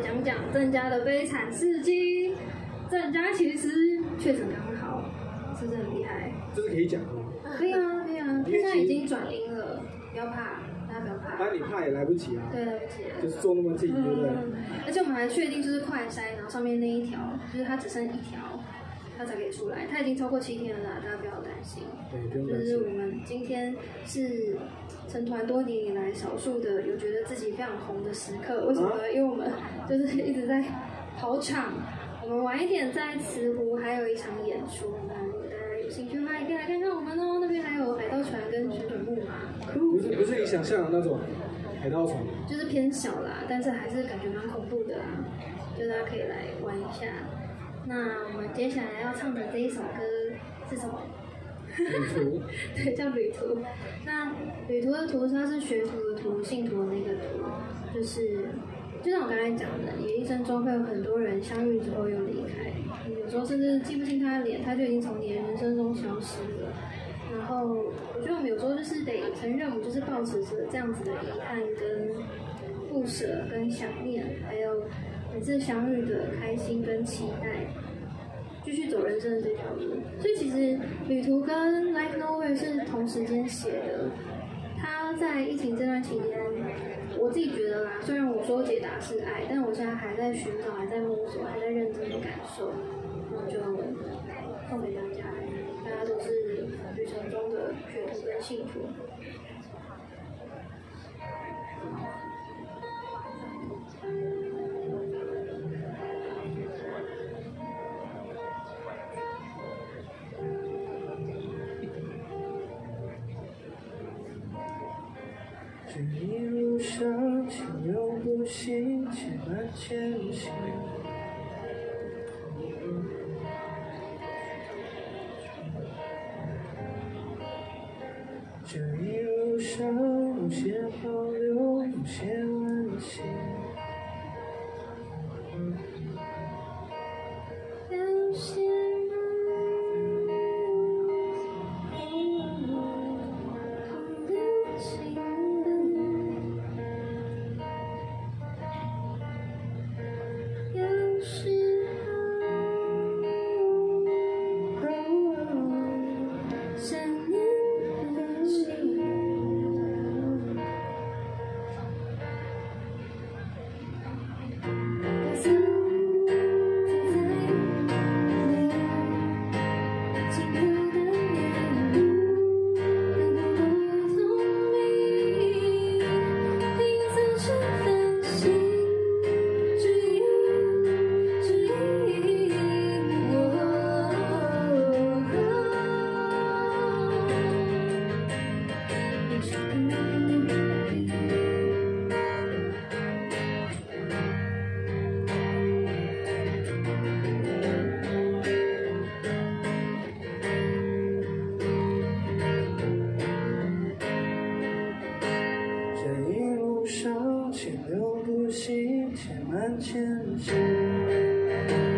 讲讲郑家的悲惨事迹。郑家其实确诊刚好，是不是很厉害？ 这是可以讲的吗？ 可以啊，可以啊，他现在已经转阴了，不要怕，大家不要怕。 但你怕也来不及啊。 对，来不及了。 就是坐那么近，对不对？ 而且我们还确定就是快筛，然后上面那一条就是它只剩一条，它才可以出来。它已经超过7天了啦，大家不要担心。 对，不用担心。 就是我们今天是成团多年以来少数的有觉得自己非常红的时刻。为什么呢？因为我们就是一直在跑场。我们晚一点在慈湖还有一场演出，那如果大家有兴趣的话，也可以来看看我们哦。那边还有海盗船跟旋转木马。 不是你想象的那种海盗船， 就是偏小啦，但是还是感觉蛮恐怖的啦，就大家可以来玩一下。那我们接下来要唱的这一首歌是什么？ 旅途。 对，叫旅途。那旅途的途，它是学徒的徒，信徒的那个途，就像我刚才讲的，你一生中会有很多人相遇之后又离开，你有时候甚至记不清他的脸，他就已经从你的人生中消失了。然后我觉得我们有时候就是得承认，我们就是抱持着这样子的遗憾跟不舍跟想念，还有每次相遇的开心跟期待，继续走人生的这条路。所以其实旅途跟 Like Nowhere 是同时间写的。他在疫情这段期间，我自己觉得啦，虽然我说解答是爱，但我现在还在寻找，还在摸索，还在认真的感受。那就送给大家，大家都是旅程中的学徒跟信徒。 这一路上，情流不息，且慢前行。这一路上，无限保留，无限温馨。 有些人痛的情人，有时候想念的情人，我曾坐在你轻抚的面部，能够不同意，拼凑成繁星，指引这一路上，情流不息，且慢前行。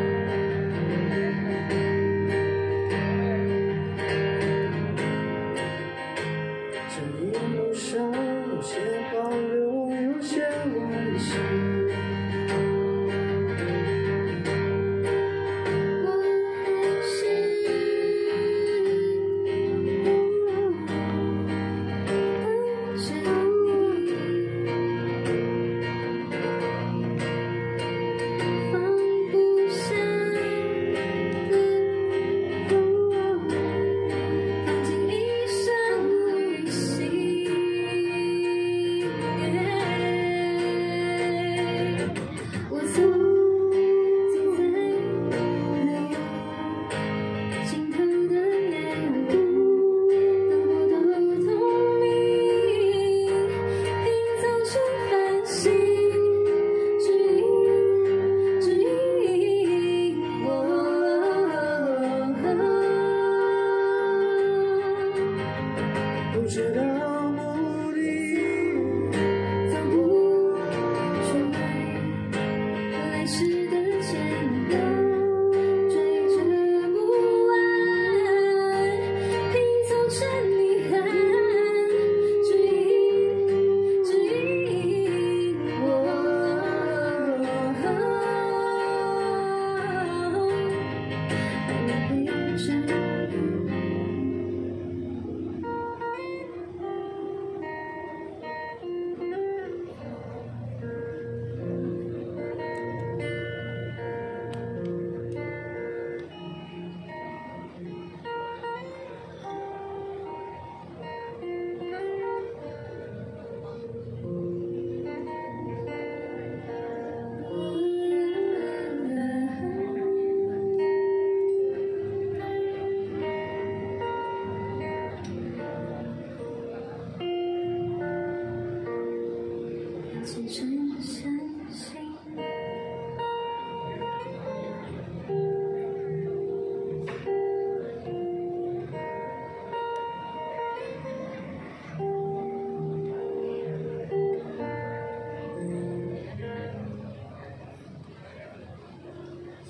这一路上，有些保留，有些温馨。 我还是等着你，放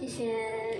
谢谢。